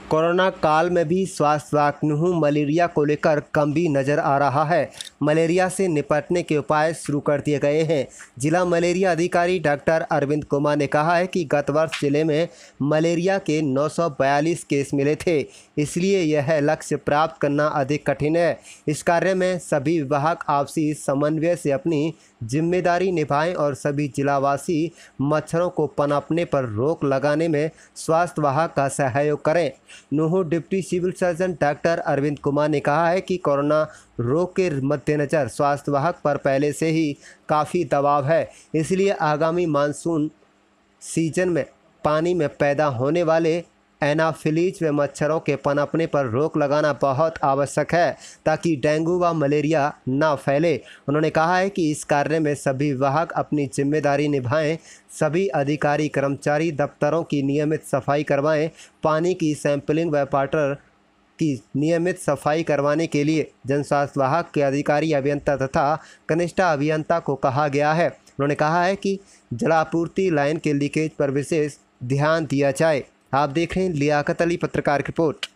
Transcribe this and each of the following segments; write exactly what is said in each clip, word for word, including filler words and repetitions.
Corona काल में भी स्वास्थ्य विभाग नुहू मलेरिया को लेकर गंभीर नजर आ रहा है। मलेरिया से निपटने के उपाय शुरू कर दिए गए हैं। जिला मलेरिया अधिकारी डॉक्टर अरविंद कुमार ने कहा है कि गत वर्ष जिले में मलेरिया के नौ सौ बयालीस केस मिले थे, इसलिए यह लक्ष्य प्राप्त करना अधिक कठिन है। इस कार्य में सभी विभाग आपसी समन्वय से अपनी जिम्मेदारी निभाएं और सभी जिलावासी मच्छरों को पनपने पर रोक लगाने में स्वास्थ्य विभाग का सहयोग करें। Nuh deputy civil surgeon doctor Arvind Kumar ने कहा है कि कोरोना रोग के मद्देनज़र स्वास्थ्य विभाग पर पहले से ही काफ़ी दबाव है, इसलिए आगामी मानसून सीजन में पानी में पैदा होने वाले एनाफिलीज व मच्छरों के पनपने पर रोक लगाना बहुत आवश्यक है ताकि डेंगू व मलेरिया न फैले। उन्होंने कहा है कि इस कार्य में सभी विभाग अपनी जिम्मेदारी निभाएं, सभी अधिकारी कर्मचारी दफ्तरों की नियमित सफाई करवाएं, पानी की सैंपलिंग व वाटर की नियमित सफाई करवाने के लिए जनस्वास्थ्य विभाग के अधिकारी अभियंता तथा कनिष्ठ अभियंता को कहा गया है। उन्होंने कहा है कि जलापूर्ति लाइन के लीकेज पर विशेष ध्यान दिया जाए। आप देख रहे हैं लियाकत अली पत्रकार की रिपोर्ट।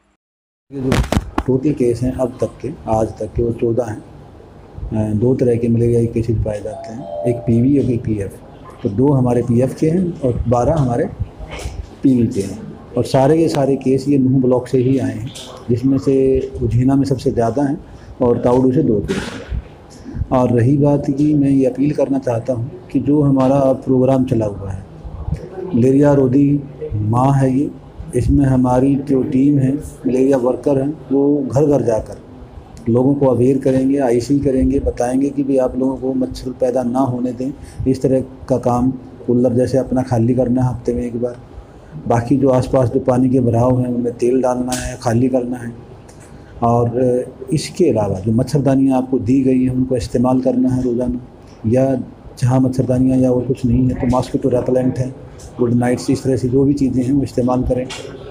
ये जो टोटल केस हैं अब तक के आज तक के वो चौदह हैं। दो तरह के मलेरिया के केसेज पाए जाते हैं, एक पीवी और एक पीएफ। तो दो हमारे पीएफ के हैं और बारह हमारे पीवी के हैं और सारे के सारे केस ये नुहू ब्लॉक से ही आए हैं, जिसमें से उझीना में सबसे ज़्यादा हैं और ताउडू से दो केस हैं। और रही बात कि मैं ये अपील करना चाहता हूँ कि जो हमारा प्रोग्राम चला हुआ है मलेरिया रोधी माह है, ये इसमें हमारी जो टीम है मलेरिया वर्कर हैं वो घर घर जाकर लोगों को अवेयर करेंगे, आईसी करेंगे, बताएंगे कि भी आप लोगों को मच्छर पैदा ना होने दें। इस तरह का काम कूलर जैसे अपना खाली करना है हफ्ते में एक बार, बाकी जो आसपास जो पानी के भराव हैं उनमें तेल डालना है, खाली करना है। और इसके अलावा जो मच्छरदानियाँ आपको दी गई हैं उनको इस्तेमाल करना है रोज़ाना, या जहाँ मच्छरदानियाँ या और कुछ नहीं है तो मॉस्किटो रेपेलेंट है, गुड नाइट्स, इस तरह से जो भी चीज़ें हैं वो इस्तेमाल करें।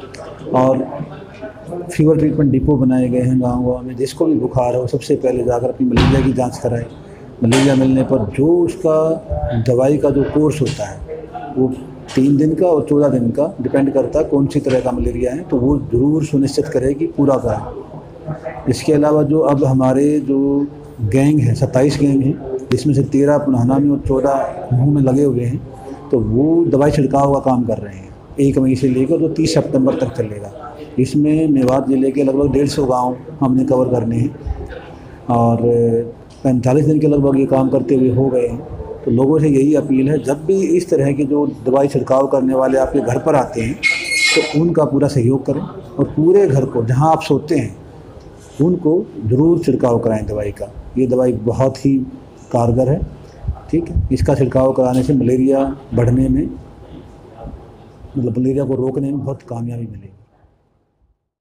और फीवर ट्रीटमेंट डिपो बनाए गए हैं गाँव गाँव में, जिसको भी बुखार हो सबसे पहले जाकर अपनी मलेरिया की जांच कराएं। मलेरिया मिलने पर जो उसका दवाई का जो कोर्स होता है वो तीन दिन का और चौदह दिन का डिपेंड करता है कौन सी तरह का मलेरिया है, तो वो ज़रूर सुनिश्चित करें कि पूरा करें। इसके अलावा जो अब हमारे जो गैंग है सत्ताईस गैंग हैं, जिसमें से तेरह पुनाना में और चौदह मुँह में लगे हुए हैं, तो वो दवाई छिड़काव का काम कर रहे हैं एक मई से लेकर जो तीस सितंबर तक चलेगा। इसमें मेवात ज़िले के लगभग डेढ़ सौ गाँव हमने कवर करने हैं और पैंतालीस दिन के लगभग ये काम करते हुए हो गए हैं। तो लोगों से यही अपील है, जब भी इस तरह के जो दवाई छिड़काव करने वाले आपके घर पर आते हैं तो उनका पूरा सहयोग करें और पूरे घर को जहाँ आप सोते हैं उनको ज़रूर छिड़काव कराएं दवाई का। ये दवाई बहुत ही कारगर है, ठीक है। इसका छिड़काव कराने से मलेरिया बढ़ने में मतलब मलेरिया को रोकने में बहुत कामयाबी मिलेगी।